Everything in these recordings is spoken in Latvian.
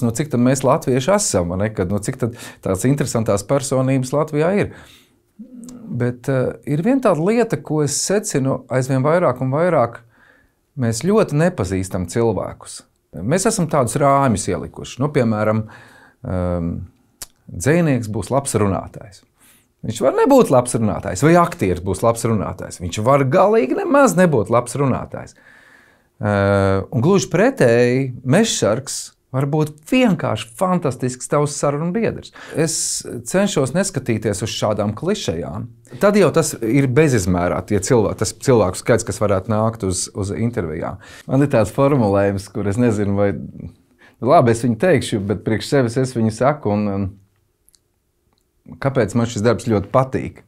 cik tad mēs latvieši esam, ne? Kad, cik tad tās interesantās personības Latvijā ir. Bet ir viena tāda lieta, ko es secinu aizvien vairāk un vairāk, mēs ļoti nepazīstam cilvēkus. Mēs esam tādus rāmjus ielikuši. Piemēram, dzejnieks būs labs runātājs. Viņš var nebūt labs runātājs, vai aktieris būs labs runātājs. Viņš var galīgi nemaz nebūt labs runātājs. Un gluži pretēji, mežsargs var būt vienkārši fantastisks tavs sarunu biedrs. Es cenšos neskatīties uz šādām klišejām. Tad jau tas ir bezizmērā tas cilvēku skaits, kas varētu nākt uz intervijām. Man ir tāds formulējums, kur es nezinu, vai labi, es viņu teikšu, bet priekš sevis es viņu saku. Un kāpēc man šis darbs ļoti patīk?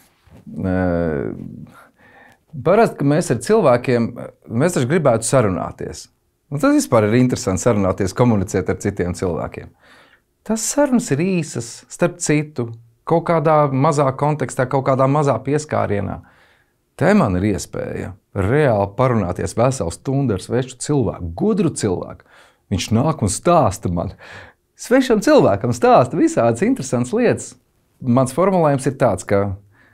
Parasti, ka mēs ar cilvēkiem, mēs taču gribētu sarunāties. Un tas vispār ir interesanti sarunāties, komunicēt ar citiem cilvēkiem. Tas sarunas ir īsas, starp citu, kaut kādā mazā kontekstā, kaut kādā mazā pieskārienā. Te man ir iespēja reāli parunāties veselu stundu ar svešu cilvēku, gudru cilvēku. Viņš nāk un stāsta man. Svešam cilvēkam stāsta visādas interesantas lietas. Mans formulējums ir tāds, ka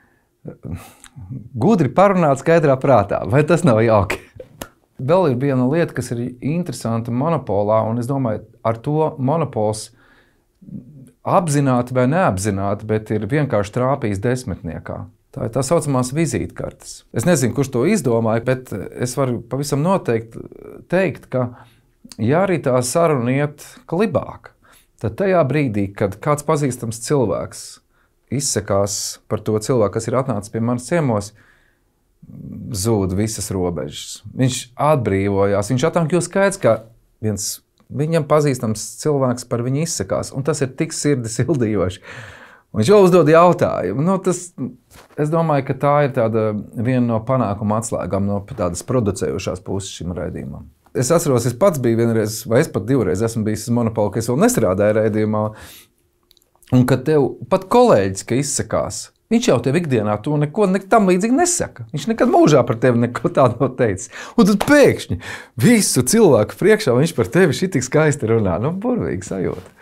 gudri parunāt skaidrā prātā. Vai tas nav jauki? Vēl ir viena lieta, kas ir interesanta monopolā, un es domāju, ar to monopols apzināti vai neapzināti, bet ir vienkārši trāpījis desmitniekā. Tā ir tā saucamās vizītkartes. Es nezinu, kurš to izdomāja, bet es varu pavisam noteikti teikt, ka ja arī tā saruna iet klibāk, tad tajā brīdī, kad kāds pazīstams cilvēks izsakās par to cilvēku, kas ir atnācis pie manas ciemos, zūd visas robežas. Viņš atbrīvojās. Viņš atnāk, jo skaidrs, ka viņam pazīstams cilvēks par viņu izsakās, un tas ir tik sirdi sildījoši. Viņš jau uzdod jautājumu. Es domāju, ka tā ir viena no panākuma atslēgām no tādas producējušās puses šim raidījumam. Es atceros, es pats biju vienreiz, vai es pat divreiz esmu bijis uz monopolu, ka es vēl nestrādāju raidījumā, un kad tev pat kolēģis, ka izsakās, viņš jau tev ikdienā to neko tam līdzīgi nesaka. Viņš nekad mūžā par tevi neko tādu nav teicis. Un tad pēkšņi visu cilvēku priekšā viņš par tevi šitik skaisti runā. Burvīgi sajūta.